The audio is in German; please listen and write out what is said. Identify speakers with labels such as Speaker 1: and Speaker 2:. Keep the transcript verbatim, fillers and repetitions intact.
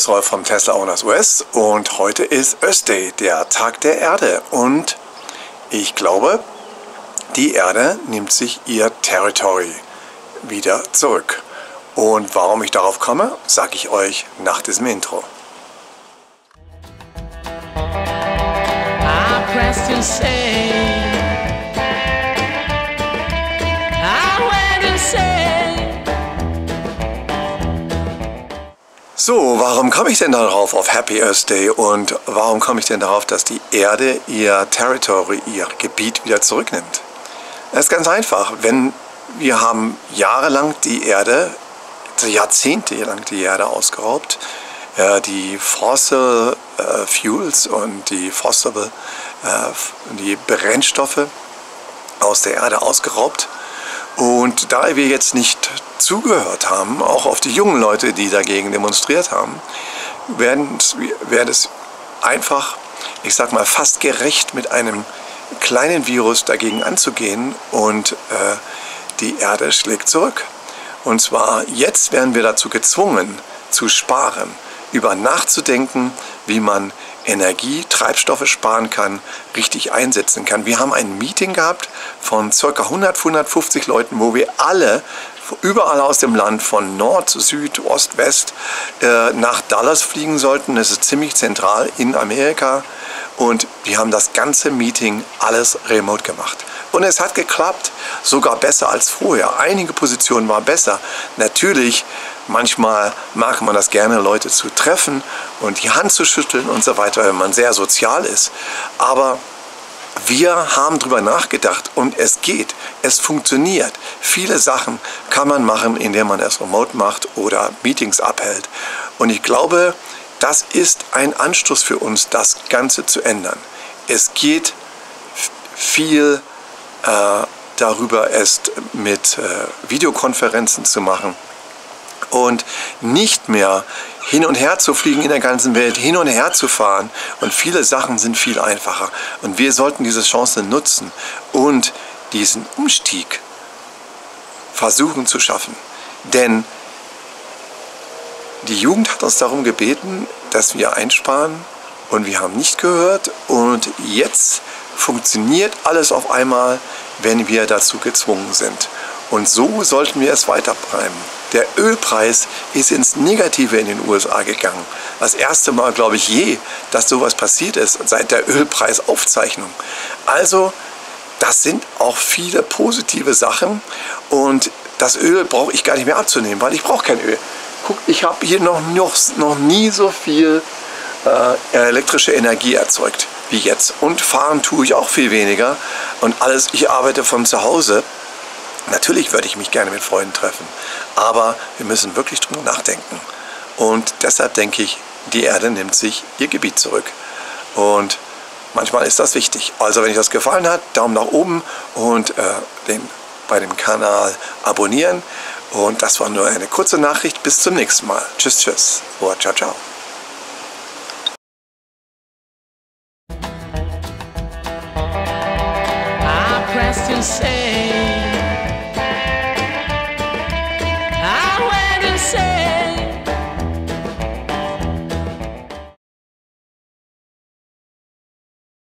Speaker 1: Rolf vom Tesla Owners U S und heute ist Earth Day, der Tag der Erde, und ich glaube, die Erde nimmt sich ihr Territory wieder zurück. Und warum ich darauf komme, sage ich euch nach diesem Intro.
Speaker 2: I pressed and say, I went and say.
Speaker 1: So, warum komme ich denn darauf auf Happy Earth Day und warum komme ich denn darauf, dass die Erde ihr Territory, ihr Gebiet wieder zurücknimmt? Das ist ganz einfach. Wenn wir haben jahrelang die Erde, Jahrzehnte lang die Erde ausgeraubt, äh, die Fossil äh, Fuels und die Fossil, äh, die Brennstoffe aus der Erde ausgeraubt. Und da wir jetzt nicht zugehört haben, auch auf die jungen Leute, die dagegen demonstriert haben, werden wäre es einfach, ich sag mal, fast gerecht, mit einem kleinen Virus dagegen anzugehen, und äh, die Erde schlägt zurück. Und zwar jetzt werden wir dazu gezwungen, zu sparen, über nachzudenken, wie man Energie, Treibstoffe sparen kann, richtig einsetzen kann. Wir haben ein Meeting gehabt von ca. hundert, hundertfünfzig Leuten, wo wir alle überall aus dem Land, von Nord, Süd, Ost, West, äh, nach Dallas fliegen sollten. Das ist ziemlich zentral in Amerika, und wir haben das ganze Meeting alles remote gemacht. Und es hat geklappt, sogar besser als vorher. Einige Positionen waren besser. Natürlich, manchmal mag man das gerne, Leute zu treffen und die Hand zu schütteln und so weiter, wenn man sehr sozial ist. Aber wir haben darüber nachgedacht und es geht, es funktioniert. Viele Sachen kann man machen, indem man es remote macht oder Meetings abhält. Und ich glaube, das ist ein Anstoß für uns, das Ganze zu ändern. Es geht viel äh, darüber, es mit äh, Videokonferenzen zu machen und nicht mehr hin und her zu fliegen in der ganzen Welt, hin und her zu fahren. Und viele Sachen sind viel einfacher. Und wir sollten diese Chance nutzen und diesen Umstieg versuchen zu schaffen. Denn die Jugend hat uns darum gebeten, dass wir einsparen, und wir haben nicht gehört. Und jetzt funktioniert alles auf einmal, wenn wir dazu gezwungen sind. Und so sollten wir es weiterbleiben. Der Ölpreis ist ins Negative in den U S A gegangen. Das erste Mal, glaube ich, je, dass sowas passiert ist, seit der Ölpreisaufzeichnung. Also, das sind auch viele positive Sachen, und das Öl brauche ich gar nicht mehr abzunehmen, weil ich brauche kein Öl. Guck, ich habe hier noch, noch, noch nie so viel äh, elektrische Energie erzeugt wie jetzt. Und fahren tue ich auch viel weniger. Und alles, ich arbeite von zu Hause. Natürlich würde ich mich gerne mit Freunden treffen, aber wir müssen wirklich drüber nachdenken. Und deshalb denke ich, die Erde nimmt sich ihr Gebiet zurück. Und manchmal ist das wichtig. Also wenn euch das gefallen hat, Daumen nach oben und äh, den, bei dem Kanal abonnieren. Und das war nur eine kurze Nachricht. Bis zum nächsten Mal. Tschüss, tschüss. Oder ciao, ciao.
Speaker 2: I pressed and say.